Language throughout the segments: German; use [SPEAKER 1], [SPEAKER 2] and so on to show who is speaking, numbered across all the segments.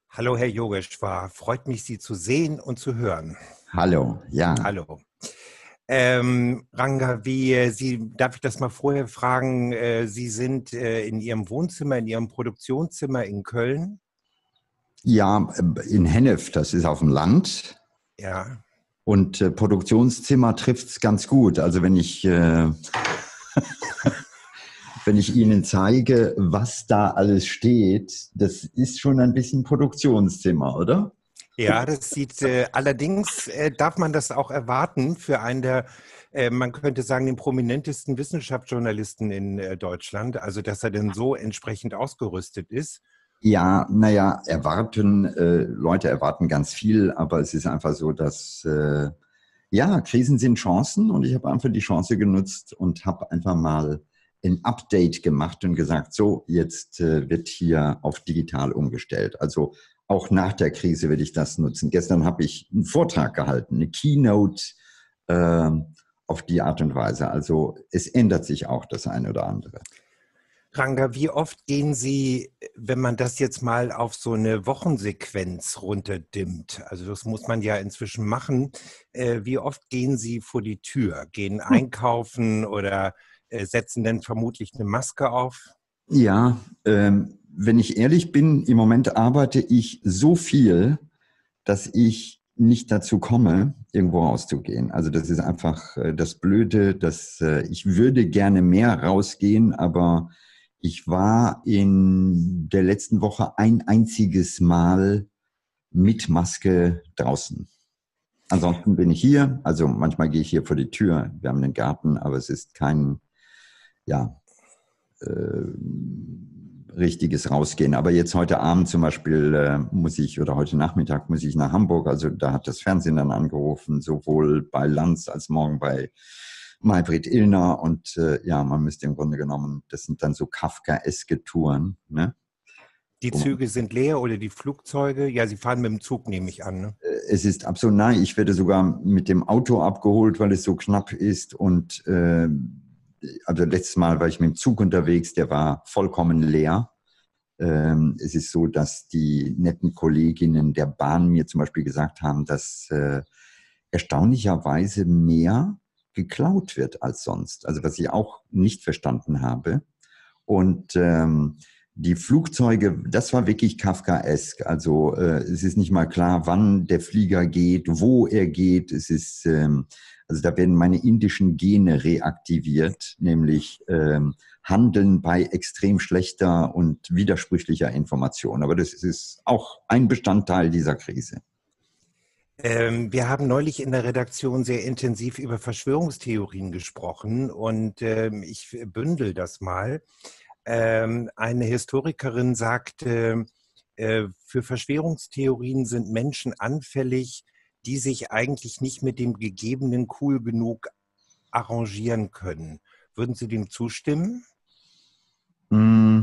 [SPEAKER 1] Hallo, Herr Yogeshwar. Freut mich, Sie zu sehen und zu hören.
[SPEAKER 2] Hallo, ja.
[SPEAKER 1] Hallo. Ranga, darf ich das mal vorher fragen? Sie sind in Ihrem Wohnzimmer, in Ihrem Produktionszimmer in Köln?
[SPEAKER 2] Ja, in Hennef, das ist auf dem Land.
[SPEAKER 1] Ja.
[SPEAKER 2] Und Produktionszimmer trifft es ganz gut. Also wenn ich Ihnen zeige, was da alles steht, das ist schon ein bisschen Produktionszimmer, oder?
[SPEAKER 1] Ja, das sieht, allerdings darf man das auch erwarten für einen der, man könnte sagen, den prominentesten Wissenschaftsjournalisten in Deutschland, also dass er denn so entsprechend ausgerüstet ist.
[SPEAKER 2] Ja, naja, Leute erwarten ganz viel, aber es ist einfach so, dass, ja, Krisen sind Chancen und ich habe einfach die Chance genutzt und habe einfach mal ein Update gemacht und gesagt, so, jetzt wird hier auf digital umgestellt. Also auch nach der Krise werde ich das nutzen. Gestern habe ich einen Vortrag gehalten, eine Keynote äh, auf die Art und Weise. Also es ändert sich auch das eine oder andere.
[SPEAKER 1] Ranga, wie oft gehen Sie, wenn man das jetzt mal auf so eine Wochensequenz runterdimmt, also das muss man ja inzwischen machen, wie oft gehen Sie vor die Tür, gehen einkaufen oder setzen dann vermutlich eine Maske auf?
[SPEAKER 2] Ja, wenn ich ehrlich bin, im Moment arbeite ich so viel, dass ich nicht dazu komme, irgendwo rauszugehen. Also das ist einfach das Blöde, dass ich würde gerne mehr rausgehen, aber ich war in der letzten Woche ein einziges Mal mit Maske draußen. Ansonsten bin ich hier, also manchmal gehe ich hier vor die Tür. Wir haben einen Garten, aber es ist kein, ja, äh, richtiges Rausgehen. Aber jetzt heute Abend zum Beispiel oder heute Nachmittag muss ich nach Hamburg. Also da hat das Fernsehen dann angerufen, sowohl bei Lanz als morgen bei Maybrit Illner. Und ja, man müsste im Grunde genommen, das sind dann so Kafkaeske Touren, ne?
[SPEAKER 1] Die
[SPEAKER 2] Und
[SPEAKER 1] Züge sind leer oder die Flugzeuge? Ja, Sie fahren mit dem Zug, nehme ich an, ne?
[SPEAKER 2] es ist absolut nein. Ich werde sogar mit dem Auto abgeholt, weil es so knapp ist. Und also letztes Mal war ich mit dem Zug unterwegs, der war vollkommen leer. Es ist so, dass die netten Kolleginnen der Bahn mir zum Beispiel gesagt haben, dass erstaunlicherweise mehr geklaut wird als sonst. Also was ich auch nicht verstanden habe. Und die Flugzeuge, das war wirklich Kafkaesk. Also es ist nicht mal klar, wann der Flieger geht, wo er geht. Also da werden meine indischen Gene reaktiviert, nämlich Handeln bei extrem schlechter und widersprüchlicher Information. Aber das ist auch ein Bestandteil dieser Krise.
[SPEAKER 1] Wir haben neulich in der Redaktion sehr intensiv über Verschwörungstheorien gesprochen und ich bündel das mal. Eine Historikerin sagte, für Verschwörungstheorien sind Menschen anfällig, die sich eigentlich nicht mit dem Gegebenen cool genug arrangieren können. Würden Sie dem zustimmen?
[SPEAKER 2] Mm,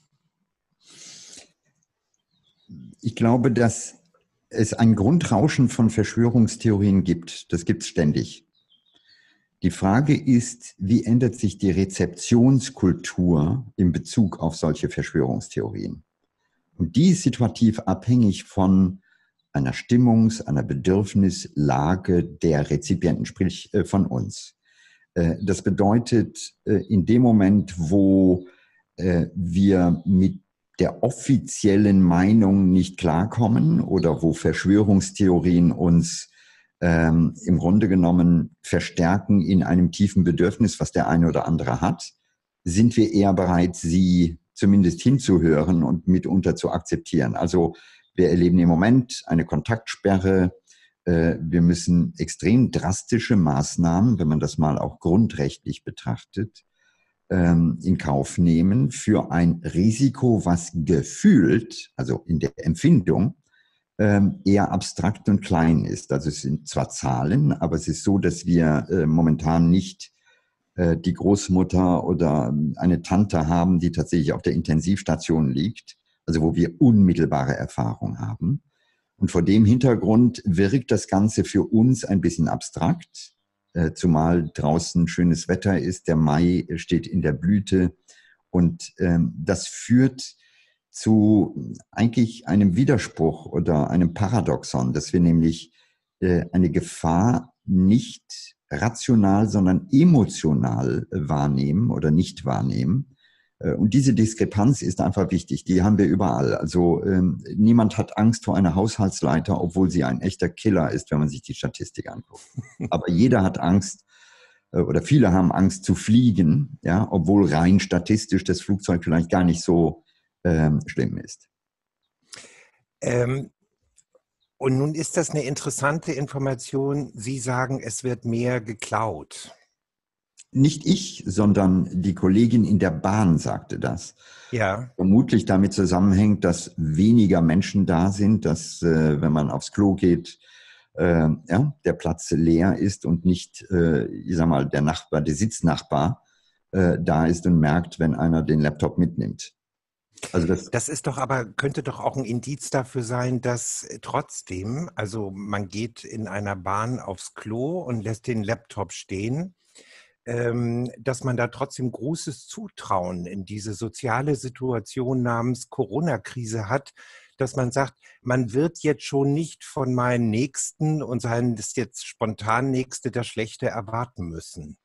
[SPEAKER 2] Ich glaube, dass es ein Grundrauschen von Verschwörungstheorien gibt. Das gibt es ständig. Die Frage ist, wie ändert sich die Rezeptionskultur in Bezug auf solche Verschwörungstheorien? Und die ist situativ abhängig von einer Bedürfnislage der Rezipienten, sprich von uns. Das bedeutet, in dem Moment, wo wir mit der offiziellen Meinung nicht klarkommen oder wo Verschwörungstheorien uns im Grunde genommen verstärken in einem tiefen Bedürfnis, was der eine oder andere hat, sind wir eher bereit, sie zumindest hinzuhören und mitunter zu akzeptieren. Also wir erleben im Moment eine Kontaktsperre. Wir müssen extrem drastische Maßnahmen, wenn man das mal auch grundrechtlich betrachtet, in Kauf nehmen für ein Risiko, was gefühlt, also in der Empfindung, eher abstrakt und klein ist. Also es sind zwar Zahlen, aber es ist so, dass wir momentan nicht die Großmutter oder eine Tante haben, die tatsächlich auf der Intensivstation liegt, also wo wir unmittelbare Erfahrung haben. Und vor dem Hintergrund wirkt das Ganze für uns ein bisschen abstrakt, zumal draußen schönes Wetter ist, der Mai steht in der Blüte und das führt zu eigentlich einem Widerspruch oder einem Paradoxon, dass wir nämlich eine Gefahr nicht rational, sondern emotional wahrnehmen oder nicht wahrnehmen. Und diese Diskrepanz ist einfach wichtig. Die haben wir überall. Also niemand hat Angst vor einer Haushaltsleiter, obwohl sie ein echter Killer ist, wenn man sich die Statistik anguckt. Aber jeder hat Angst oder viele haben Angst zu fliegen, ja, obwohl rein statistisch das Flugzeug vielleicht gar nicht so schlimm ist.
[SPEAKER 1] Und nun ist das eine interessante Information. Sie sagen, es wird mehr geklaut.
[SPEAKER 2] Nicht ich, sondern die Kollegin in der Bahn sagte das.
[SPEAKER 1] Ja.
[SPEAKER 2] Vermutlich damit zusammenhängt, dass weniger Menschen da sind, dass wenn man aufs Klo geht, ja, der Platz leer ist und nicht, ich sag mal, der Nachbar, der Sitznachbar da ist und merkt, wenn einer den Laptop mitnimmt. Also
[SPEAKER 1] das ist doch aber, könnte doch auch ein Indiz dafür sein, dass trotzdem, also man geht in einer Bahn aufs Klo und lässt den Laptop stehen, dass man da trotzdem großes Zutrauen in diese soziale Situation namens Corona-Krise hat, dass man sagt, man wird jetzt schon nicht von meinen Nächsten und seinen das jetzt spontan Nächste das Schlechte erwarten müssen.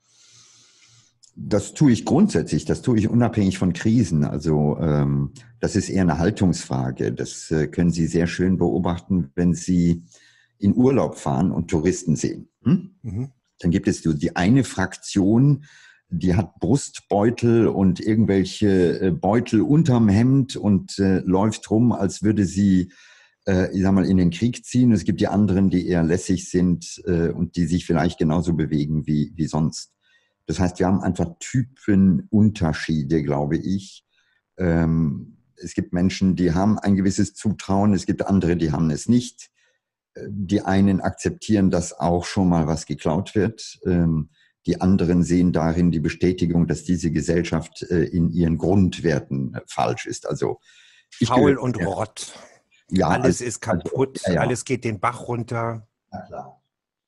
[SPEAKER 2] Das tue ich grundsätzlich, das tue ich unabhängig von Krisen. Also das ist eher eine Haltungsfrage. Das können Sie sehr schön beobachten, wenn Sie in Urlaub fahren und Touristen sehen. Mhm. Dann gibt es die eine Fraktion, die hat Brustbeutel und irgendwelche Beutel unterm Hemd und läuft rum, als würde sie, ich sag mal, in den Krieg ziehen. Es gibt die anderen, die eher lässig sind und die sich vielleicht genauso bewegen wie sonst. Das heißt, wir haben einfach Typenunterschiede, glaube ich. Es gibt Menschen, die haben ein gewisses Zutrauen, es gibt andere, die haben es nicht. Die einen akzeptieren, dass auch schon mal was geklaut wird. Die anderen sehen darin die Bestätigung, dass diese Gesellschaft in ihren Grundwerten falsch ist. Also
[SPEAKER 1] faul und Rott.
[SPEAKER 2] Ja,
[SPEAKER 1] alles ist kaputt,
[SPEAKER 2] ja.
[SPEAKER 1] Alles geht den Bach runter.
[SPEAKER 2] Na klar.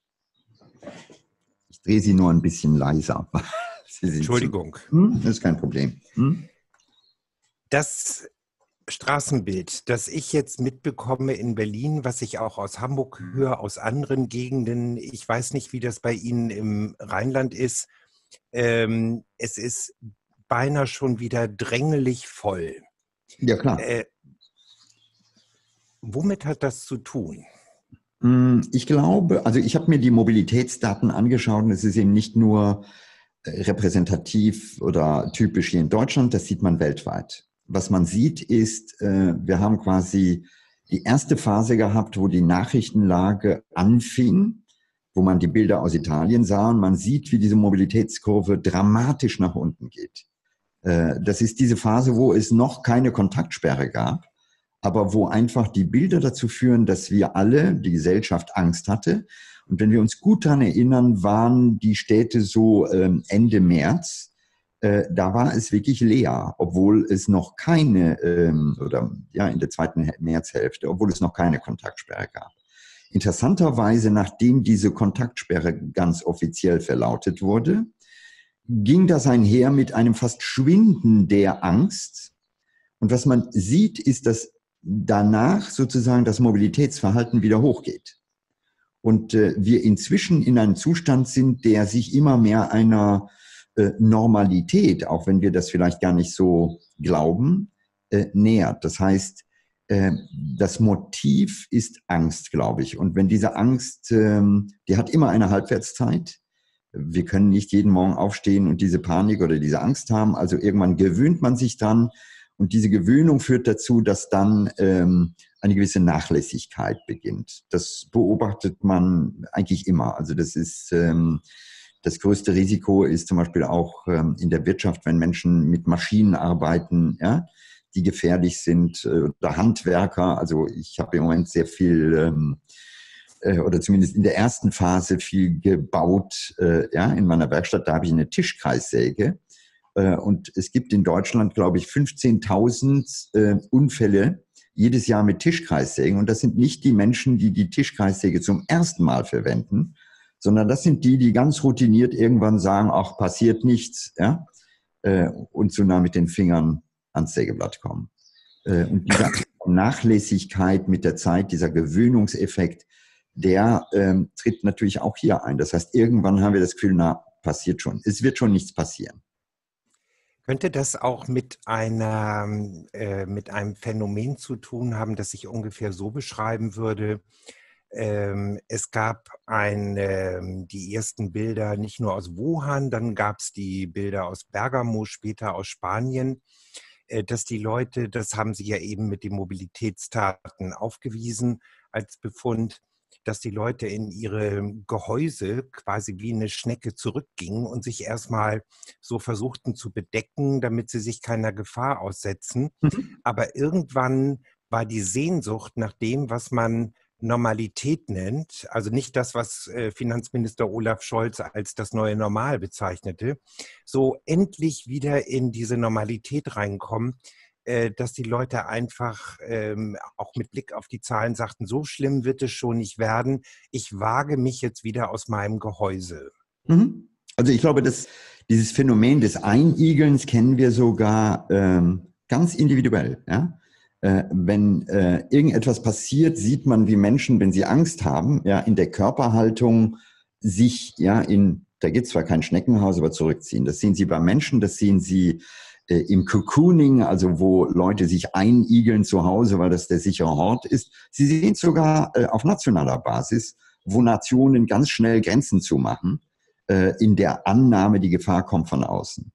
[SPEAKER 2] Ich drehe Sie nur ein bisschen leiser.
[SPEAKER 1] Entschuldigung.
[SPEAKER 2] Das ist kein Problem.
[SPEAKER 1] Das Straßenbild, das ich jetzt mitbekomme in Berlin, was ich auch aus Hamburg höre, aus anderen Gegenden, ich weiß nicht, wie das bei Ihnen im Rheinland ist, es ist beinahe schon wieder drängelig voll.
[SPEAKER 2] Ja, klar.
[SPEAKER 1] Womit hat das zu tun?
[SPEAKER 2] Ich glaube, also ich habe mir die Mobilitätsdaten angeschaut und es ist eben nicht nur repräsentativ oder typisch hier in Deutschland, das sieht man weltweit. Was man sieht ist, wir haben quasi die erste Phase gehabt, wo die Nachrichtenlage anfing, wo man die Bilder aus Italien sah und man sieht, wie diese Mobilitätskurve dramatisch nach unten geht. Das ist diese Phase, wo es noch keine Kontaktsperre gab, aber wo einfach die Bilder dazu führen, dass wir alle, die Gesellschaft, Angst hatte. Und wenn wir uns gut daran erinnern, waren die Städte so Ende März, da war es wirklich leer, obwohl es noch keine, oder ja, in der zweiten Märzhälfte, obwohl es noch keine Kontaktsperre gab. Interessanterweise, nachdem diese Kontaktsperre ganz offiziell verlautet wurde, ging das einher mit einem fast Schwinden der Angst. Und was man sieht, ist, dass danach sozusagen das Mobilitätsverhalten wieder hochgeht. Und wir inzwischen in einem Zustand sind, der sich immer mehr einer Normalität, auch wenn wir das vielleicht gar nicht so glauben, nähert. Das heißt, das Motiv ist Angst, glaube ich. Und wenn diese Angst, die hat immer eine Halbwertszeit. Wir können nicht jeden Morgen aufstehen und diese Panik oder diese Angst haben. Also irgendwann gewöhnt man sich dran. Und diese Gewöhnung führt dazu, dass dann eine gewisse Nachlässigkeit beginnt. Das beobachtet man eigentlich immer. Also das ist das größte Risiko ist zum Beispiel auch in der Wirtschaft, wenn Menschen mit Maschinen arbeiten, ja, die gefährlich sind, oder Handwerker. Also ich habe im Moment sehr viel oder zumindest in der ersten Phase viel gebaut, ja, in meiner Werkstatt. Da habe ich eine Tischkreissäge. Und es gibt in Deutschland, glaube ich, 15.000 Unfälle jedes Jahr mit Tischkreissägen. Und das sind nicht die Menschen, die die Tischkreissäge zum ersten Mal verwenden, sondern das sind die, die ganz routiniert irgendwann sagen, ach, passiert nichts, ja, und zu nah mit den Fingern ans Sägeblatt kommen. Und diese Nachlässigkeit mit der Zeit, dieser Gewöhnungseffekt, der tritt natürlich auch hier ein. Das heißt, irgendwann haben wir das Gefühl, na, passiert schon. Es wird schon nichts passieren.
[SPEAKER 1] Könnte das auch mit mit einem Phänomen zu tun haben, das ich ungefähr so beschreiben würde? Es gab die ersten Bilder nicht nur aus Wuhan, dann gab es die Bilder aus Bergamo, später aus Spanien, dass die Leute, das haben Sie ja eben mit den Mobilitätstaten aufgewiesen als Befund, dass die Leute in ihre Gehäuse quasi wie eine Schnecke zurückgingen und sich erstmal so versuchten zu bedecken, damit sie sich keiner Gefahr aussetzen. Aber irgendwann war die Sehnsucht nach dem, was man Normalität nennt, also nicht das, was Finanzminister Olaf Scholz als das neue Normal bezeichnete, so endlich wieder in diese Normalität reinkommen, dass die Leute einfach auch mit Blick auf die Zahlen sagten, so schlimm wird es schon nicht werden, ich wage mich jetzt wieder aus meinem Gehäuse.
[SPEAKER 2] Also ich glaube, dass dieses Phänomen des Einigelns kennen wir sogar ganz individuell. Ja? Wenn irgendetwas passiert, sieht man, wie Menschen, wenn sie Angst haben, ja, in der Körperhaltung sich, ja, da gibt es zwar kein Schneckenhaus, aber zurückziehen. Das sehen Sie bei Menschen, das sehen Sie im Cocooning, also wo Leute sich einigeln zu Hause, weil das der sichere Hort ist. Sie sehen es sogar auf nationaler Basis, wo Nationen ganz schnell Grenzen zumachen, in der Annahme, die Gefahr kommt von außen.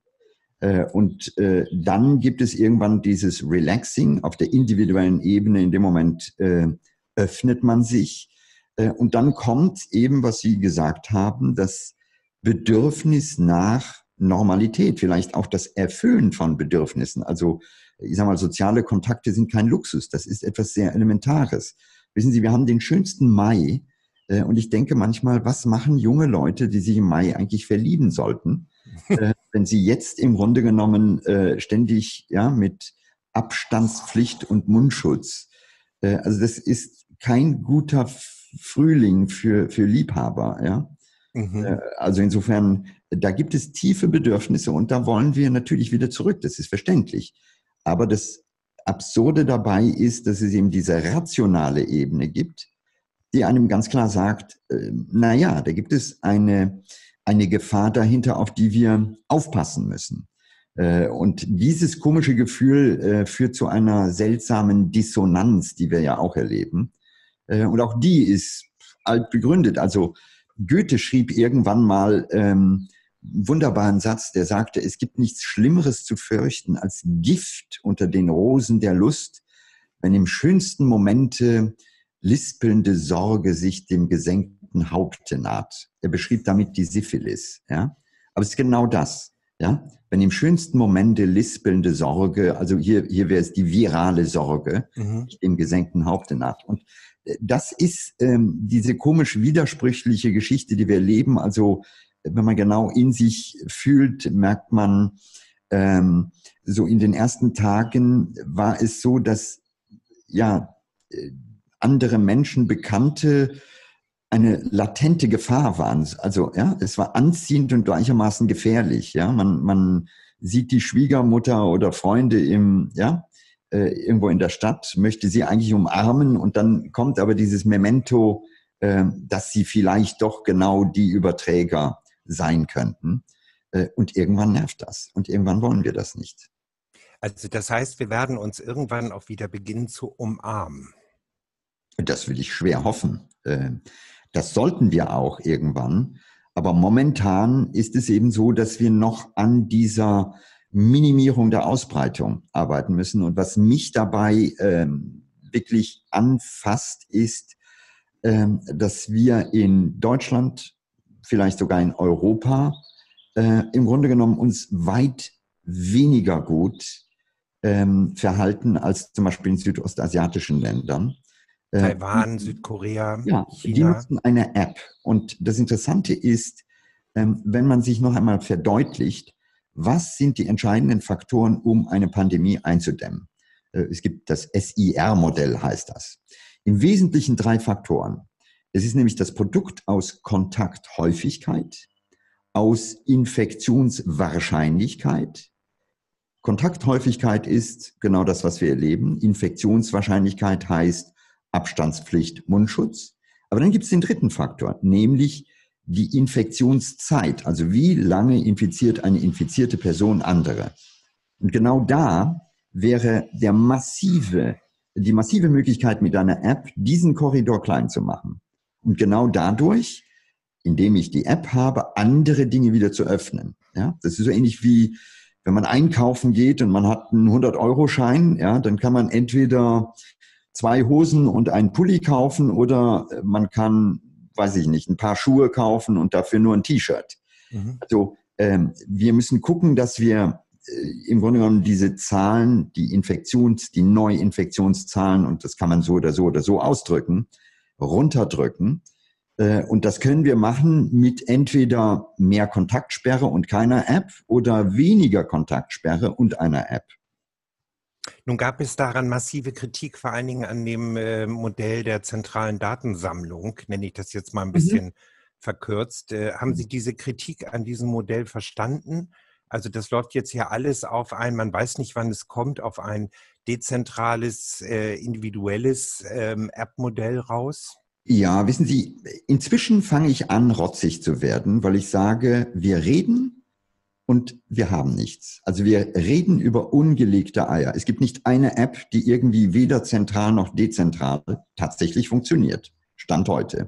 [SPEAKER 2] Und dann gibt es irgendwann dieses Relaxing auf der individuellen Ebene. In dem Moment öffnet man sich. Und dann kommt eben, was Sie gesagt haben, das Bedürfnis nach Normalität, vielleicht auch das Erfüllen von Bedürfnissen. Also ich sage mal, soziale Kontakte sind kein Luxus, das ist etwas sehr Elementares. Wissen Sie, wir haben den schönsten Mai und ich denke manchmal, was machen junge Leute, die sich im Mai eigentlich verlieben sollten, wenn sie jetzt im Grunde genommen ständig ja, mit Abstandspflicht und Mundschutz, also das ist kein guter Frühling für Liebhaber, ja. Also insofern, da gibt es tiefe Bedürfnisse und da wollen wir natürlich wieder zurück, das ist verständlich. Aber das Absurde dabei ist, dass es eben diese rationale Ebene gibt, die einem ganz klar sagt, naja, da gibt es eine Gefahr dahinter, auf die wir aufpassen müssen. Und dieses komische Gefühl führt zu einer seltsamen Dissonanz, die wir ja auch erleben. Und auch die ist alt begründet. Also Goethe schrieb irgendwann mal einen wunderbaren Satz, der sagte, es gibt nichts Schlimmeres zu fürchten als Gift unter den Rosen der Lust, wenn im schönsten Momente lispelnde Sorge sich dem gesenkten Haupte naht. Er beschrieb damit die Syphilis. Ja? Aber es ist genau das. Ja? Wenn im schönsten Momente lispelnde Sorge, also hier wäre es die virale Sorge, sich dem gesenkten Haupte naht. Und das ist diese komisch widersprüchliche Geschichte, die wir erleben. Also wenn man genau in sich fühlt, merkt man, so in den ersten Tagen war es so, dass ja andere Menschen, Bekannte, eine latente Gefahr waren. Also ja, es war anziehend und gleichermaßen gefährlich. Ja, man sieht die Schwiegermutter oder Freunde irgendwo in der Stadt, möchte sie eigentlich umarmen und dann kommt aber dieses Memento, dass sie vielleicht doch genau die Überträger sein könnten. Und irgendwann nervt das und irgendwann wollen wir das nicht.
[SPEAKER 1] Also das heißt, wir werden uns irgendwann auch wieder beginnen zu umarmen.
[SPEAKER 2] Das will ich schwer hoffen. Das sollten wir auch irgendwann. Aber momentan ist es eben so, dass wir noch an dieser Minimierung der Ausbreitung arbeiten müssen. Und was mich dabei wirklich anfasst, ist, dass wir in Deutschland, vielleicht sogar in Europa, im Grunde genommen uns weit weniger gut verhalten als zum Beispiel in südostasiatischen Ländern.
[SPEAKER 1] Taiwan, Südkorea,
[SPEAKER 2] ja,
[SPEAKER 1] China.
[SPEAKER 2] Die nutzen eine App. Und das Interessante ist, wenn man sich noch einmal verdeutlicht, was sind die entscheidenden Faktoren, um eine Pandemie einzudämmen? Es gibt das SIR-Modell, heißt das. Im Wesentlichen 3 Faktoren. Es ist nämlich das Produkt aus Kontakthäufigkeit, aus Infektionswahrscheinlichkeit Kontakthäufigkeit ist genau das, was wir erleben. Infektionswahrscheinlichkeit heißt Abstandspflicht, Mundschutz. Aber dann gibt es den dritten Faktor, nämlich die Infektionszeit. Also wie lange infiziert eine infizierte Person andere? Und genau da wäre die massive Möglichkeit mit einer App, diesen Korridor klein zu machen. Und genau dadurch, indem ich die App habe, andere Dinge wieder zu öffnen. Ja, das ist so ähnlich wie, wenn man einkaufen geht und man hat einen 100-Euro-Schein, ja, dann kann man entweder 2 Hosen und einen Pulli kaufen oder man kann, weiß ich nicht, ein paar Schuhe kaufen und dafür nur ein T-Shirt. Mhm. Also wir müssen gucken, dass wir im Grunde genommen diese Zahlen, die Neuinfektionszahlen, und das kann man so oder so ausdrücken, runterdrücken. Und das können wir machen mit entweder mehr Kontaktsperre und keiner App oder weniger Kontaktsperre und einer App.
[SPEAKER 1] Nun gab es daran massive Kritik, vor allen Dingen an dem Modell der zentralen Datensammlung, nenne ich das jetzt mal ein bisschen verkürzt. Haben Sie diese Kritik an diesem Modell verstanden? Also das läuft jetzt ja alles auf ein, man weiß nicht, wann es kommt, auf ein dezentrales, individuelles App-Modell raus?
[SPEAKER 2] Ja, wissen Sie, inzwischen fange ich an, rotzig zu werden, weil ich sage, wir reden und wir haben nichts. Also wir reden über ungelegte Eier. Es gibt nicht eine App, die irgendwie weder zentral noch dezentral tatsächlich funktioniert. Stand heute.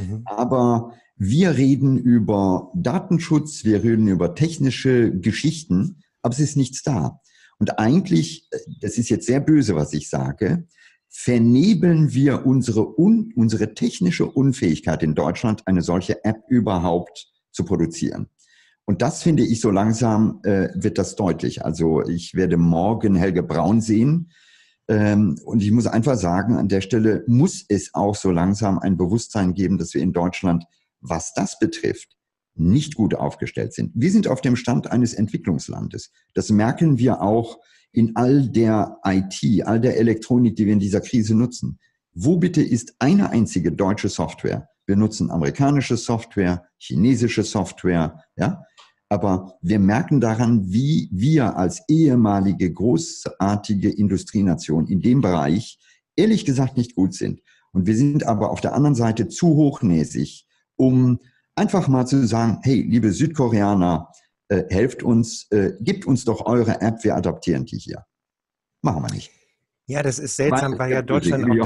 [SPEAKER 2] Aber wir reden über Datenschutz, wir reden über technische Geschichten, aber es ist nichts da. Und eigentlich, das ist jetzt sehr böse, was ich sage, vernebeln wir unsere technische Unfähigkeit in Deutschland, eine solche App überhaupt zu produzieren. Und das finde ich, so langsam wird das deutlich. Also ich werde morgen Helge Braun sehen. Und ich muss einfach sagen, an der Stelle muss es auch so langsam ein Bewusstsein geben, dass wir in Deutschland, was das betrifft, nicht gut aufgestellt sind. Wir sind auf dem Stand eines Entwicklungslandes. Das merken wir auch in all der IT, all der Elektronik, die wir in dieser Krise nutzen. Wo bitte ist eine einzige deutsche Software? Wir nutzen amerikanische Software, chinesische Software, ja. Aber wir merken daran, wie wir als ehemalige großartige Industrienation in dem Bereich ehrlich gesagt nicht gut sind. Und wir sind aber auf der anderen Seite zu hochnäsig, um einfach mal zu sagen, hey, liebe Südkoreaner, helft uns, gebt uns doch eure App, wir adaptieren die hier. Machen wir nicht.
[SPEAKER 1] Ja, das ist seltsam, weil ja Deutschland auch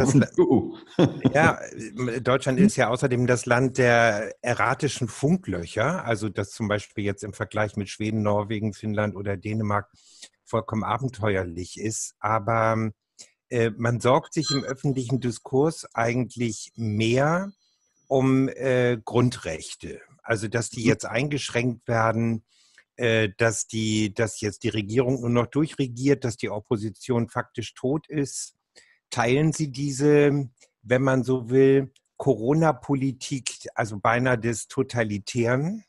[SPEAKER 1] Deutschland ist ja außerdem das Land der erratischen Funklöcher, also das zum Beispiel jetzt im Vergleich mit Schweden, Norwegen, Finnland oder Dänemark vollkommen abenteuerlich ist. Aber man sorgt sich im öffentlichen Diskurs eigentlich mehr um Grundrechte, also dass die jetzt eingeschränkt werden, dass jetzt die Regierung nur noch durchregiert, dass die Opposition faktisch tot ist. Teilen Sie diese, wenn man so will, Corona-Politik, also beinahe des Totalitären?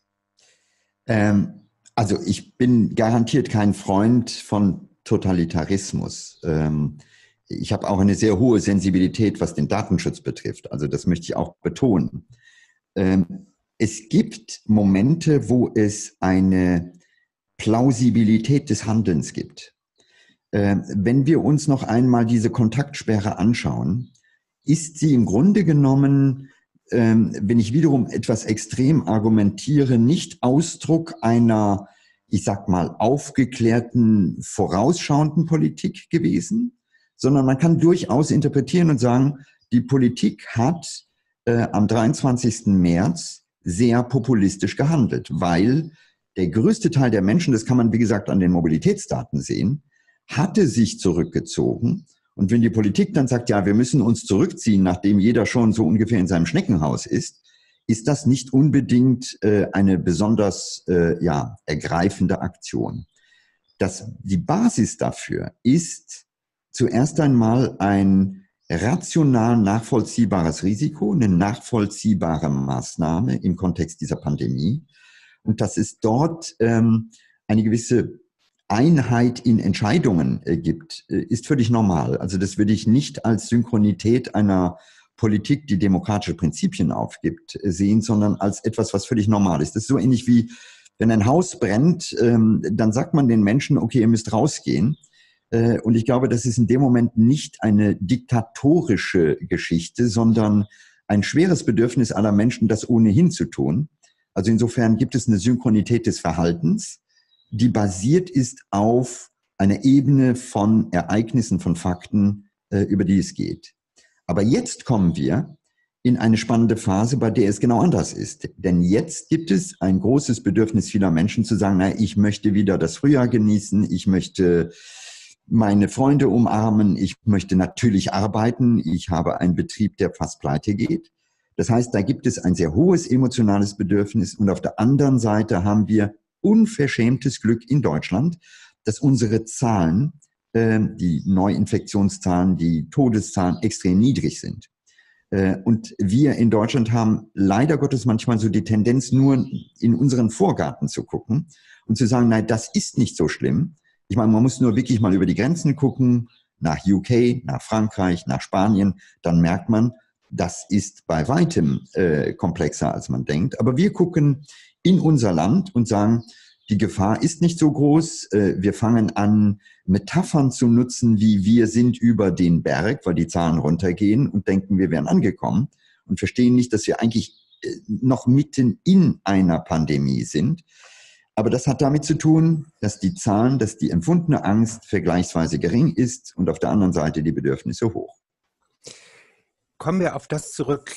[SPEAKER 2] Also ich bin garantiert kein Freund von Totalitarismus. Ich habe auch eine sehr hohe Sensibilität, was den Datenschutz betrifft. Also das möchte ich auch betonen. Es gibt Momente, wo es eine Plausibilität des Handelns gibt. Wenn wir uns noch einmal diese Kontaktsperre anschauen, ist sie im Grunde genommen, wenn ich wiederum etwas extrem argumentiere, nicht Ausdruck einer, ich sag mal, aufgeklärten, vorausschauenden Politik gewesen, sondern man kann durchaus interpretieren und sagen, die Politik hat am 23. März sehr populistisch gehandelt, weil der größte Teil der Menschen, das kann man wie gesagt an den Mobilitätsdaten sehen, hatte sich zurückgezogen. Und wenn die Politik dann sagt, ja, wir müssen uns zurückziehen, nachdem jeder schon so ungefähr in seinem Schneckenhaus ist das nicht unbedingt eine besonders ergreifende Aktion. Die Basis dafür ist zuerst einmal ein rational nachvollziehbares Risiko, eine nachvollziehbare Maßnahme im Kontext dieser Pandemie. Und dass es dort eine gewisse Einheit in Entscheidungen gibt, ist völlig normal. Also das würde ich nicht als Synchronität einer Politik, die demokratische Prinzipien aufgibt, sehen, sondern als etwas, was völlig normal ist. Das ist so ähnlich wie, Wenn ein Haus brennt, dann sagt man den Menschen, okay, ihr müsst rausgehen. Und ich glaube, das ist in dem Moment nicht eine diktatorische Geschichte, sondern ein schweres Bedürfnis aller Menschen, das ohnehin zu tun. Also insofern gibt es eine Synchronität des Verhaltens, die basiert ist auf einer Ebene von Ereignissen, von Fakten, über die es geht. Aber jetzt kommen wir in eine spannende Phase, bei der es genau anders ist. Denn jetzt gibt es ein großes Bedürfnis vieler Menschen zu sagen, na, ich möchte wieder das Frühjahr genießen, ich möchte meine Freunde umarmen, ich möchte natürlich arbeiten, ich habe einen Betrieb, der fast pleite geht. Das heißt, da gibt es ein sehr hohes emotionales Bedürfnis und auf der anderen Seite haben wir unverschämtes Glück in Deutschland, dass unsere Zahlen, die Neuinfektionszahlen, die Todeszahlen extrem niedrig sind. Und wir in Deutschland haben leider Gottes manchmal so die Tendenz, nur in unseren Vorgarten zu gucken und zu sagen, nein, das ist nicht so schlimm. Ich meine, man muss nur wirklich mal über die Grenzen gucken, nach UK, nach Frankreich, nach Spanien, dann merkt man, das ist bei weitem komplexer, als man denkt. Aber wir gucken in unser Land und sagen, die Gefahr ist nicht so groß. Wir fangen an, Metaphern zu nutzen, wie wir sind über den Berg, weil die Zahlen runtergehen und denken, wir wären angekommen und verstehen nicht, dass wir eigentlich noch mitten in einer Pandemie sind. Aber das hat damit zu tun, dass die Zahlen, dass die empfundene Angst vergleichsweise gering ist und auf der anderen Seite die Bedürfnisse hoch.
[SPEAKER 1] Kommen wir auf das zurück,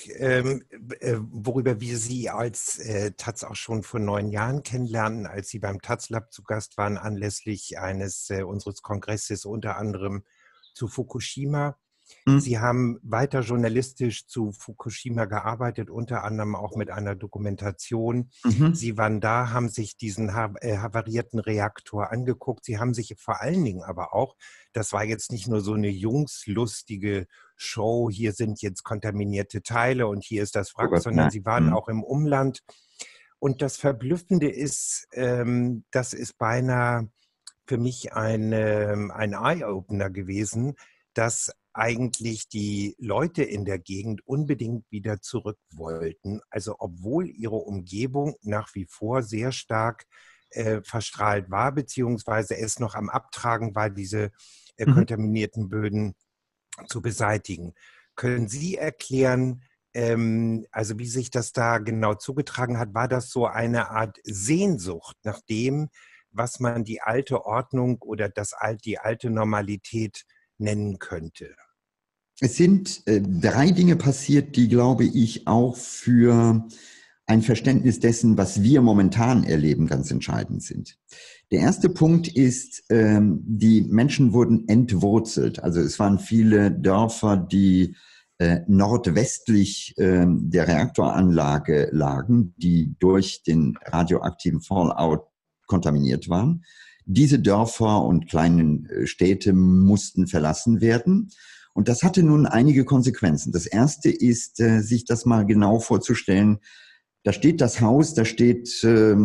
[SPEAKER 1] worüber wir Sie als Taz auch schon vor 9 Jahren kennenlernen, als Sie beim Taz Lab zu Gast waren, anlässlich eines unseres Kongresses, unter anderem zu Fukushima. Sie haben weiter journalistisch zu Fukushima gearbeitet, unter anderem auch mit einer Dokumentation. Sie waren da, haben sich diesen havarierten Reaktor angeguckt. Sie haben sich vor allen Dingen aber auch, das war jetzt nicht nur so eine jungslustige Show, hier sind jetzt kontaminierte Teile und hier ist das Wrack, sondern Sie waren auch im Umland. Und das Verblüffende ist, das ist beinahe für mich ein Eye-Opener gewesen, dass eigentlich die Leute in der Gegend unbedingt wieder zurück wollten. Also obwohl ihre Umgebung nach wie vor sehr stark verstrahlt war, beziehungsweise es noch am Abtragen war, diese kontaminierten Böden zu beseitigen. Können Sie erklären, also wie sich das da genau zugetragen hat? War das so eine Art Sehnsucht nach dem, was man die alte Ordnung oder die alte Normalität nennen könnte?
[SPEAKER 2] Es sind 3 Dinge passiert, die, glaube ich, auch für ein Verständnis dessen, was wir momentan erleben, ganz entscheidend sind. Der erste Punkt ist, die Menschen wurden entwurzelt. Also es waren viele Dörfer, die nordwestlich der Reaktoranlage lagen, die durch den radioaktiven Fallout kontaminiert waren. Diese Dörfer und kleinen Städte mussten verlassen werden. Und das hatte nun einige Konsequenzen. Das erste ist, sich das mal genau vorzustellen. Da steht das Haus, da steht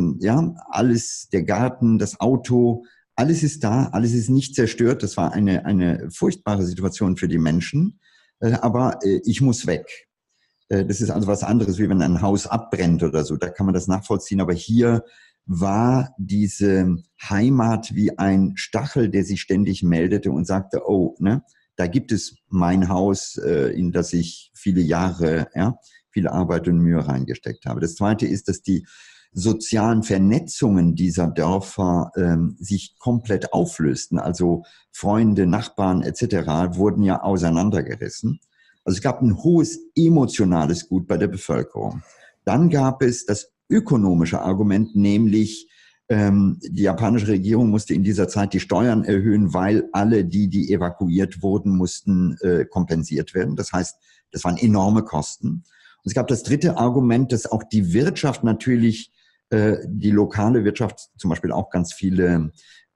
[SPEAKER 2] alles, der Garten, das Auto, alles ist da, alles ist nicht zerstört. Das war eine furchtbare Situation für die Menschen. Aber ich muss weg. Das ist also was anderes, wie wenn ein Haus abbrennt oder so. Da kann man das nachvollziehen. Aber hier war diese Heimat wie ein Stachel, der sich ständig meldete und sagte, oh, ne? Da gibt es mein Haus, in das ich viele Jahre, viel Arbeit und Mühe reingesteckt habe. Das Zweite ist, dass die sozialen Vernetzungen dieser Dörfer sich komplett auflösten. Also Freunde, Nachbarn etc. wurden ja auseinandergerissen. Also es gab ein hohes emotionales Gut bei der Bevölkerung. Dann gab es das ökonomische Argument, nämlich die japanische Regierung musste in dieser Zeit die Steuern erhöhen, weil alle, die evakuiert wurden, mussten kompensiert werden. Das heißt, das waren enorme Kosten. Und es gab das dritte Argument, dass auch die Wirtschaft natürlich, die lokale Wirtschaft, zum Beispiel auch ganz viele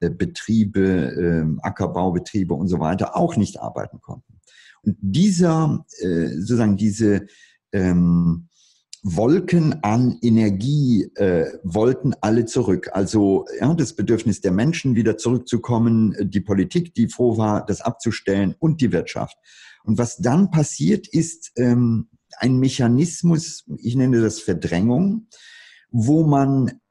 [SPEAKER 2] Betriebe, Ackerbaubetriebe und so weiter, auch nicht arbeiten konnten. Und diese Wolken an Energie wollten alle zurück. Also das Bedürfnis der Menschen, wieder zurückzukommen, die Politik, die froh war, das abzustellen und die Wirtschaft. Und was dann passiert, ist ein Mechanismus, ich nenne das Verdrängung, wo man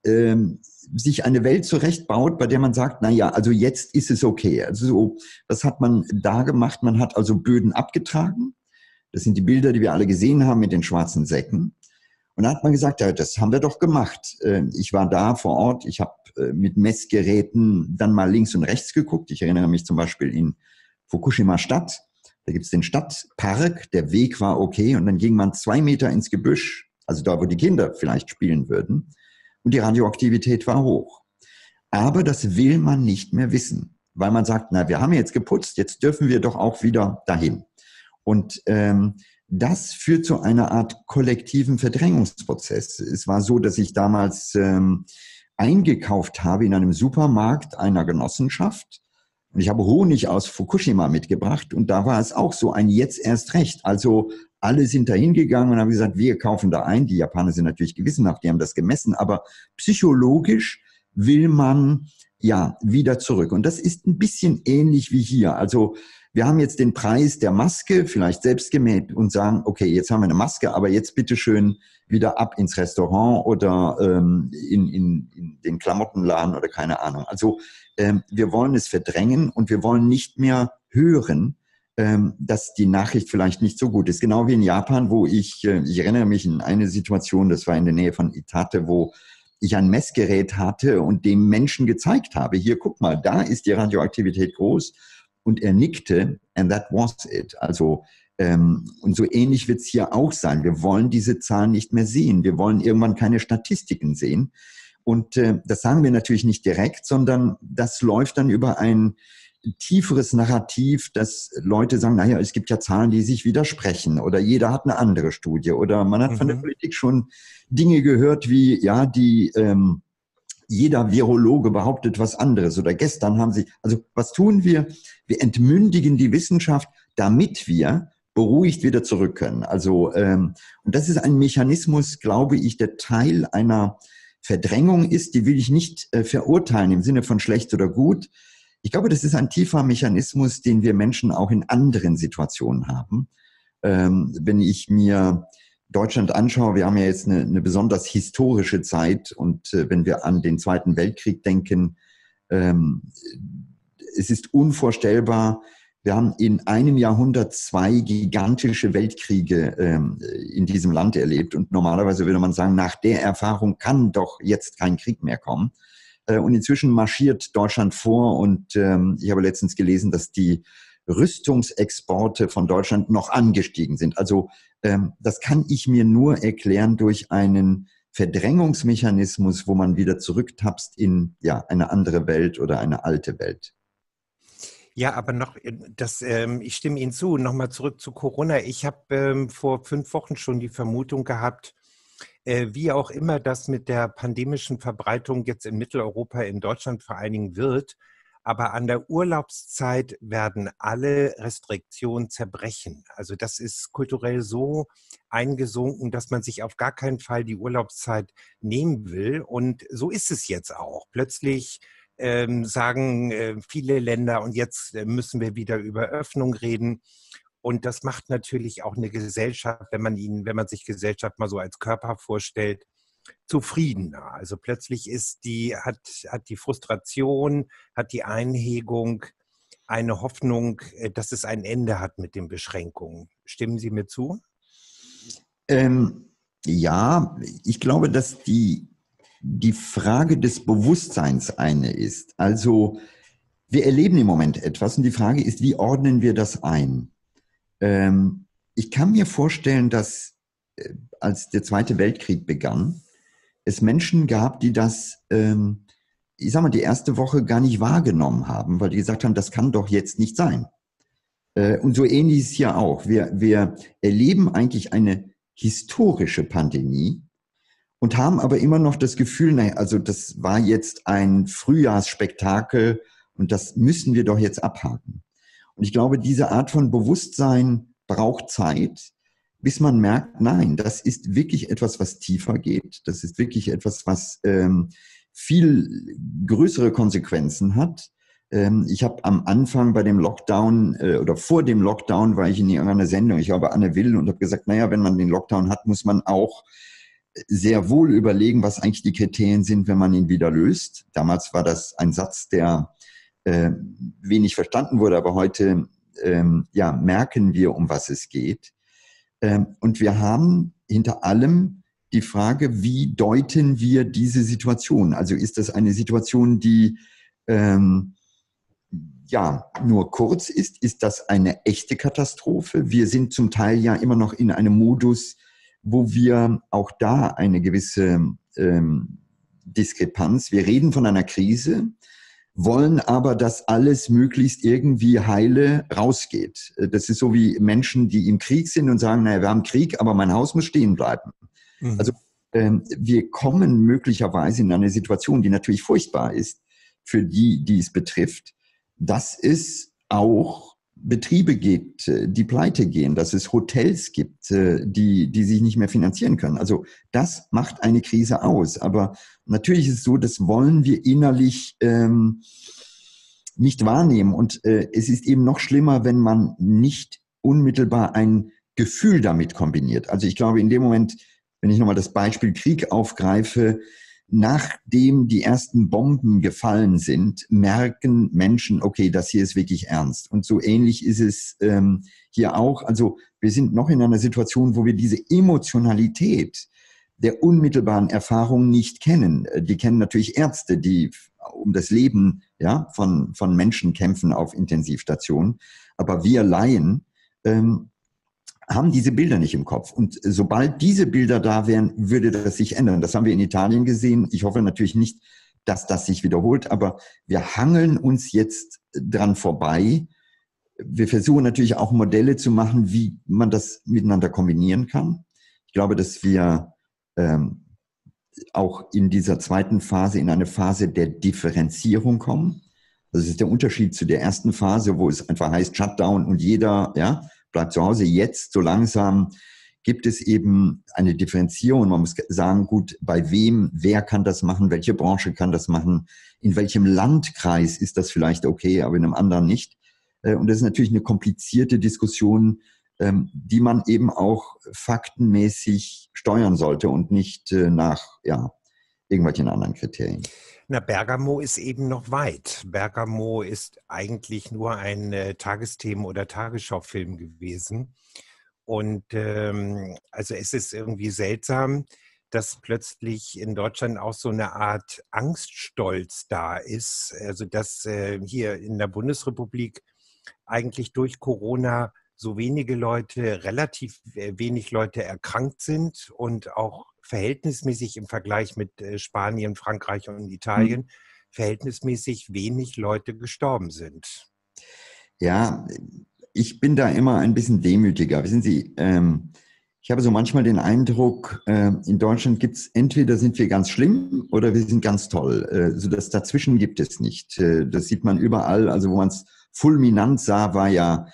[SPEAKER 2] sich eine Welt zurechtbaut, bei der man sagt, na ja, also jetzt ist es okay. Also so, was hat man da gemacht? Man hat also Böden abgetragen. Das sind die Bilder, die wir alle gesehen haben mit den schwarzen Säcken. Und da hat man gesagt, ja, das haben wir doch gemacht. Ich war da vor Ort, ich habe mit Messgeräten dann mal links und rechts geguckt. Ich erinnere mich zum Beispiel in Fukushima Stadt. Da gibt es den Stadtpark, der Weg war okay und dann ging man 2 Meter ins Gebüsch, also da, wo die Kinder vielleicht spielen würden. Und die Radioaktivität war hoch. Aber das will man nicht mehr wissen, weil man sagt, na, wir haben jetzt geputzt, jetzt dürfen wir doch auch wieder dahin. Und das führt zu einer Art kollektiven Verdrängungsprozess. Es war so, dass ich damals eingekauft habe in einem Supermarkt einer Genossenschaft. Und ich habe Honig aus Fukushima mitgebracht und da war es auch so ein jetzt erst recht. Also alle sind da hingegangen und haben gesagt, wir kaufen da ein. Die Japaner sind natürlich gewissenhaft, die haben das gemessen, aber psychologisch will man ja wieder zurück. Und das ist ein bisschen ähnlich wie hier. Also wir haben jetzt den Preis der Maske, vielleicht selbst gemäht und sagen, okay, jetzt haben wir eine Maske, aber jetzt bitteschön wieder ab ins Restaurant oder in den Klamottenladen oder keine Ahnung. Also wir wollen es verdrängen und wir wollen nicht mehr hören, dass die Nachricht vielleicht nicht so gut ist. Genau wie in Japan, wo ich erinnere mich in eine Situation, das war in der Nähe von Itate, wo ich ein Messgerät hatte und dem Menschen gezeigt habe, hier, guck mal, da ist die Radioaktivität groß. Und er nickte, and that was it. Also, und so ähnlich wird es hier auch sein. Wir wollen diese Zahlen nicht mehr sehen. Wir wollen irgendwann keine Statistiken sehen. Und das sagen wir natürlich nicht direkt, sondern das läuft dann über ein tieferes Narrativ, dass Leute sagen, naja, es gibt ja Zahlen, die sich widersprechen oder jeder hat eine andere Studie oder man hat von der Politik schon Dinge gehört wie, ja, jeder Virologe behauptet was anderes oder gestern haben sie, also was tun wir? Wir entmündigen die Wissenschaft, damit wir beruhigt wieder zurück können. Also, und das ist ein Mechanismus, glaube ich, der Teil einer Verdrängung ist, die will ich nicht verurteilen im Sinne von schlecht oder gut. Ich glaube, das ist ein tiefer Mechanismus, den wir Menschen auch in anderen Situationen haben. Wenn ich mir Deutschland anschaue, wir haben ja jetzt eine besonders historische Zeit und wenn wir an den Zweiten Weltkrieg denken, es ist unvorstellbar, wir haben in einem Jahrhundert 2 gigantische Weltkriege in diesem Land erlebt und normalerweise würde man sagen, nach der Erfahrung kann doch jetzt kein Krieg mehr kommen. Und inzwischen marschiert Deutschland vor und ich habe letztens gelesen, dass die Rüstungsexporte von Deutschland noch angestiegen sind. Also das kann ich mir nur erklären durch einen Verdrängungsmechanismus, wo man wieder zurücktapst in ja, eine andere Welt oder eine alte Welt.
[SPEAKER 1] Ja, aber noch, ich stimme Ihnen zu. Nochmal zurück zu Corona. Ich habe vor 5 Wochen schon die Vermutung gehabt, wie auch immer das mit der pandemischen Verbreitung jetzt in Mitteleuropa, in Deutschland vor allen Dingen wird. Aber an der Urlaubszeit werden alle Restriktionen zerbrechen. Also das ist kulturell so eingesunken, dass man sich auf gar keinen Fall die Urlaubszeit nehmen will. Und so ist es jetzt auch. Plötzlich sagen viele Länder, und jetzt müssen wir wieder über Öffnung reden. Und das macht natürlich auch eine Gesellschaft, wenn man sich Gesellschaft mal so als Körper vorstellt, zufriedener. Also plötzlich hat die Frustration, hat die Einhegung eine Hoffnung, dass es ein Ende hat mit den Beschränkungen. Stimmen Sie mir zu?
[SPEAKER 2] Ja, ich glaube, dass die Frage des Bewusstseins eine ist. Also wir erleben im Moment etwas und die Frage ist, wie ordnen wir das ein? Ich kann mir vorstellen, dass als der Zweite Weltkrieg begann, es Menschen gab, die das, ich sag mal, die erste Woche gar nicht wahrgenommen haben, weil die gesagt haben, das kann doch jetzt nicht sein. Und so ähnlich ist es hier auch. Wir erleben eigentlich eine historische Pandemie und haben aber immer noch das Gefühl, naja, also das war jetzt ein Frühjahrsspektakel und das müssen wir doch jetzt abhaken. Und ich glaube, diese Art von Bewusstsein braucht Zeit, bis man merkt, nein, das ist wirklich etwas, was tiefer geht. Das ist wirklich etwas, was viel größere Konsequenzen hat. Ich habe am Anfang bei dem Lockdown oder vor dem Lockdown war ich in irgendeiner Sendung, ich glaube Anne Will, und habe gesagt, naja, wenn man den Lockdown hat, muss man auch sehr wohl überlegen, was eigentlich die Kriterien sind, wenn man ihn wieder löst. Damals war das ein Satz, der wenig verstanden wurde, aber heute merken wir, um was es geht. Und wir haben hinter allem die Frage, wie deuten wir diese Situation? Also ist das eine Situation, die nur kurz ist? Ist das eine echte Katastrophe? Wir sind zum Teil ja immer noch in einem Modus, wo wir auch da eine gewisse Diskrepanz, wir reden von einer Krise, wollen aber, dass alles möglichst irgendwie heile rausgeht. Das ist so wie Menschen, die im Krieg sind und sagen, naja, wir haben Krieg, aber mein Haus muss stehen bleiben. Mhm. Also wir kommen möglicherweise in eine Situation, die natürlich furchtbar ist für die, die es betrifft, dass es auch Betriebe gibt, die pleite gehen, dass es Hotels gibt, die sich nicht mehr finanzieren können. Also das macht eine Krise aus. Aber natürlich ist es so, das wollen wir innerlich nicht wahrnehmen. Und es ist eben noch schlimmer, wenn man nicht unmittelbar ein Gefühl damit kombiniert. Also ich glaube, in dem Moment, wenn ich nochmal das Beispiel Krieg aufgreife, nachdem die ersten Bomben gefallen sind, merken Menschen, okay, das hier ist wirklich ernst. Und so ähnlich ist es hier auch. Also wir sind noch in einer Situation, wo wir diese Emotionalität der unmittelbaren Erfahrung nicht kennen. Die kennen natürlich Ärzte, die um das Leben von Menschen kämpfen auf Intensivstationen. Aber wir Laien haben diese Bilder nicht im Kopf. Und sobald diese Bilder da wären, würde das sich ändern. Das haben wir in Italien gesehen. Ich hoffe natürlich nicht, dass das sich wiederholt, aber wir hangeln uns jetzt dran vorbei. Wir versuchen natürlich auch Modelle zu machen, wie man das miteinander kombinieren kann. Ich glaube, dass wir auch in dieser zweiten Phase in eine Phase der Differenzierung kommen. Das ist der Unterschied zu der ersten Phase, wo es einfach heißt Shutdown und jeder bleibt zu Hause. Jetzt so langsam gibt es eben eine Differenzierung. Man muss sagen, gut, bei wem, wer kann das machen, welche Branche kann das machen, in welchem Landkreis ist das vielleicht okay, aber in einem anderen nicht. Und das ist natürlich eine komplizierte Diskussion, die man eben auch faktenmäßig steuern sollte und nicht nach irgendwelchen anderen Kriterien.
[SPEAKER 1] Na, Bergamo ist eben noch weit. Bergamo ist eigentlich nur ein Tagesthemen- oder Tagesschaufilm gewesen. Und also es ist irgendwie seltsam, dass plötzlich in Deutschland auch so eine Art Angststolz da ist. Also dass hier in der Bundesrepublik eigentlich durch Corona so wenige Leute, relativ wenig Leute erkrankt sind und auch verhältnismäßig im Vergleich mit Spanien, Frankreich und Italien verhältnismäßig wenig Leute gestorben sind.
[SPEAKER 2] Ja, ich bin da immer ein bisschen demütiger. Wissen Sie, ich habe so manchmal den Eindruck, in Deutschland gibt es, entweder sind wir ganz schlimm oder wir sind ganz toll. So das dazwischen gibt es nicht. Das sieht man überall. Also wo man es fulminant sah, war ja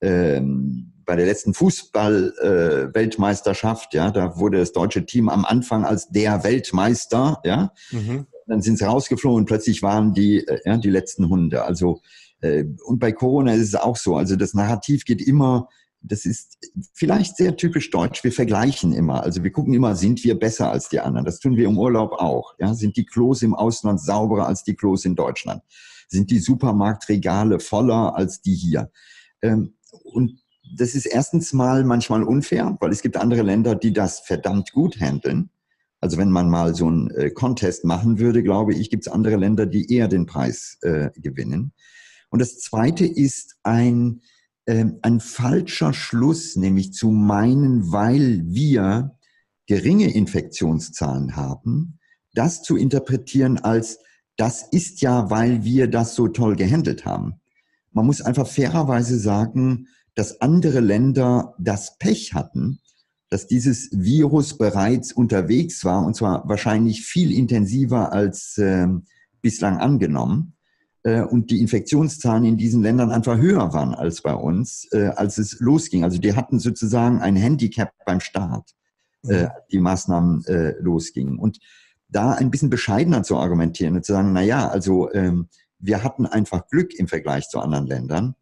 [SPEAKER 2] bei der letzten Fußball-Weltmeisterschaft, da wurde das deutsche Team am Anfang als der Weltmeister, Dann sind sie rausgeflogen und plötzlich waren die letzten Hunde. Also und bei Corona ist es auch so. Also das Narrativ geht immer, das ist vielleicht sehr typisch deutsch. Wir vergleichen immer. Also wir gucken immer, sind wir besser als die anderen? Das tun wir im Urlaub auch. Sind die Klos im Ausland sauberer als die Klos in Deutschland? Sind die Supermarktregale voller als die hier? Und das ist erstens mal manchmal unfair, weil es gibt andere Länder, die das verdammt gut handeln. Also wenn man mal so einen Contest machen würde, glaube ich, gibt es andere Länder, die eher den Preis gewinnen. Und das Zweite ist ein falscher Schluss, nämlich zu meinen, weil wir geringe Infektionszahlen haben, das zu interpretieren als, das ist ja, weil wir das so toll gehandelt haben. Man muss einfach fairerweise sagen, dass andere Länder das Pech hatten, dass dieses Virus bereits unterwegs war, und zwar wahrscheinlich viel intensiver als bislang angenommen. Und die Infektionszahlen in diesen Ländern einfach höher waren als bei uns, als es losging. Also die hatten sozusagen ein Handicap beim Start, die Maßnahmen losgingen. Und da ein bisschen bescheidener zu argumentieren und zu sagen, na ja, also wir hatten einfach Glück im Vergleich zu anderen Ländern.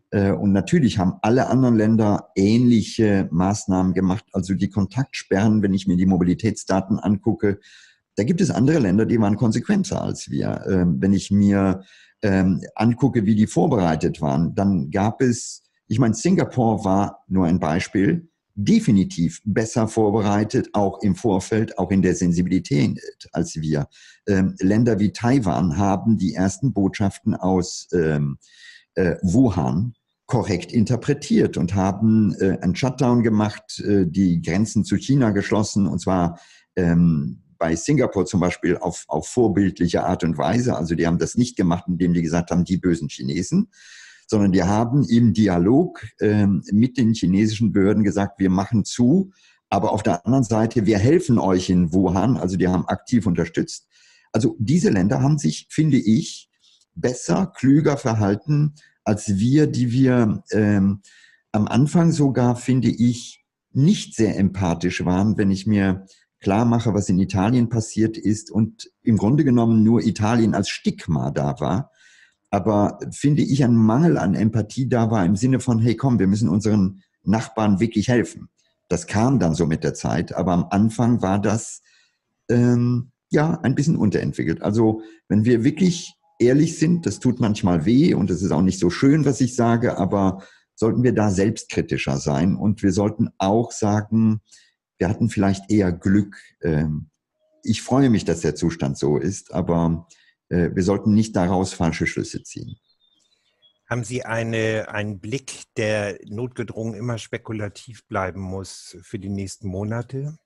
[SPEAKER 2] Und natürlich haben alle anderen Länder ähnliche Maßnahmen gemacht. Also die Kontaktsperren, wenn ich mir die Mobilitätsdaten angucke, da gibt es andere Länder, die waren konsequenter als wir. Wenn ich mir angucke, wie die vorbereitet waren, dann gab es, ich meine, Singapur war nur ein Beispiel, definitiv besser vorbereitet, auch im Vorfeld, auch in der Sensibilität als wir. Länder wie Taiwan haben die ersten Botschaften aus Wuhan korrekt interpretiert und haben einen Shutdown gemacht, die Grenzen zu China geschlossen, und zwar bei Singapur zum Beispiel auf vorbildliche Art und Weise. Also die haben das nicht gemacht, indem die gesagt haben, die bösen Chinesen, sondern die haben im Dialog mit den chinesischen Behörden gesagt, wir machen zu, aber auf der anderen Seite, wir helfen euch in Wuhan. Also die haben aktiv unterstützt. Also diese Länder haben sich, finde ich, besser, klüger verhalten als wir, die wir am Anfang sogar, finde ich, nicht sehr empathisch waren, wenn ich mir klar mache, was in Italien passiert ist und im Grunde genommen nur Italien als Stigma da war. Aber finde ich, ein Mangel an Empathie da war im Sinne von, hey komm, wir müssen unseren Nachbarn wirklich helfen. Das kam dann so mit der Zeit, aber am Anfang war das ja ein bisschen unterentwickelt. Also wenn wir wirklich ehrlich sind, das tut manchmal weh und es ist auch nicht so schön, was ich sage, aber sollten wir da selbstkritischer sein und wir sollten auch sagen, wir hatten vielleicht eher Glück. Ich freue mich, dass der Zustand so ist, aber wir sollten nicht daraus falsche Schlüsse ziehen.
[SPEAKER 1] Haben Sie einen Blick, der notgedrungen immer spekulativ bleiben muss für die nächsten Monate?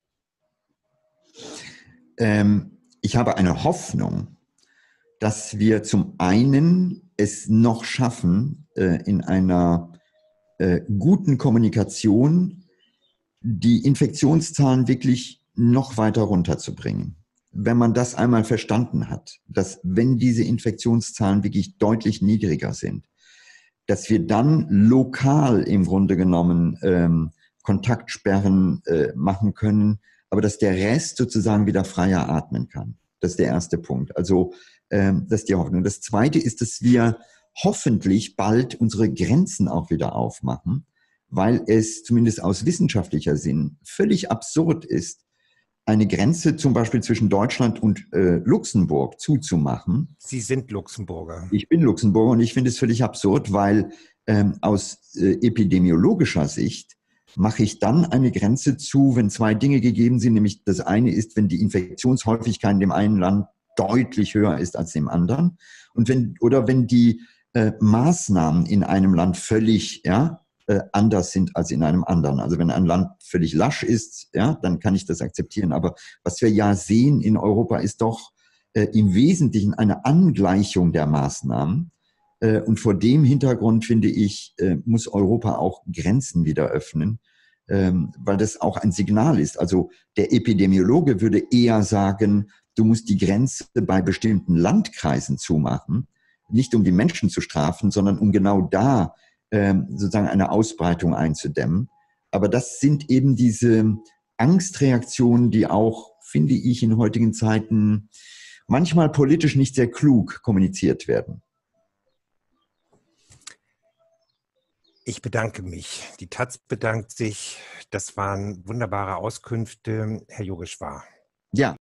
[SPEAKER 2] Ich habe eine Hoffnung, dass wir zum einen es noch schaffen, in einer guten Kommunikation die Infektionszahlen wirklich noch weiter runterzubringen. Wenn man das einmal verstanden hat, dass wenn diese Infektionszahlen wirklich deutlich niedriger sind, dass wir dann lokal im Grunde genommen Kontaktsperren machen können, aber dass der Rest sozusagen wieder freier atmen kann. Das ist der erste Punkt. Also das ist die Hoffnung. Das Zweite ist, dass wir hoffentlich bald unsere Grenzen auch wieder aufmachen, weil es zumindest aus wissenschaftlicher Sinn völlig absurd ist, eine Grenze zum Beispiel zwischen Deutschland und Luxemburg zuzumachen.
[SPEAKER 1] Sie sind Luxemburger.
[SPEAKER 2] Ich bin Luxemburger und ich finde es völlig absurd, weil aus epidemiologischer Sicht mache ich dann eine Grenze zu, wenn zwei Dinge gegeben sind, nämlich das eine ist, wenn die Infektionshäufigkeit in dem einen Land deutlich höher ist als im anderen und wenn die Maßnahmen in einem Land völlig anders sind als in einem anderen. Also wenn ein Land völlig lasch ist, ja, dann kann ich das akzeptieren. Aber was wir ja sehen in Europa ist doch im Wesentlichen eine Angleichung der Maßnahmen. Und vor dem Hintergrund, finde ich, muss Europa auch Grenzen wieder öffnen, weil das auch ein Signal ist. Also der Epidemiologe würde eher sagen, du musst die Grenze bei bestimmten Landkreisen zumachen, nicht um die Menschen zu strafen, sondern um genau da sozusagen eine Ausbreitung einzudämmen. Aber das sind eben diese Angstreaktionen, die auch, finde ich, in heutigen Zeiten manchmal politisch nicht sehr klug kommuniziert werden.
[SPEAKER 1] Ich bedanke mich. Die Taz bedankt sich. Das waren wunderbare Auskünfte, Herr Yogeshwar.
[SPEAKER 2] Ja.